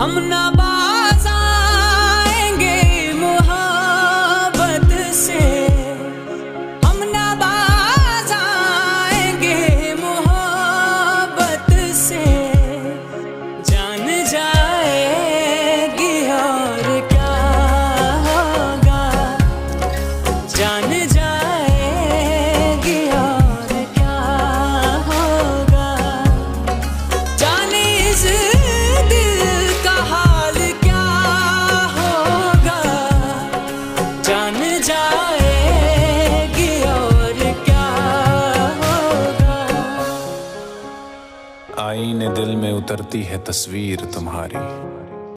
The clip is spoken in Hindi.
हम ना बाज आएंगे मोहब्बत से, हम ना बाज आएंगे मोहब्बत से। जान जाएगी और क्या होगा, जान जाएगी और क्या होगा। जाने इस दिल का हाल क्या होगा, जान जाएगी और क्या होगा। आईने दिल में उतरती है तस्वीर तुम्हारी,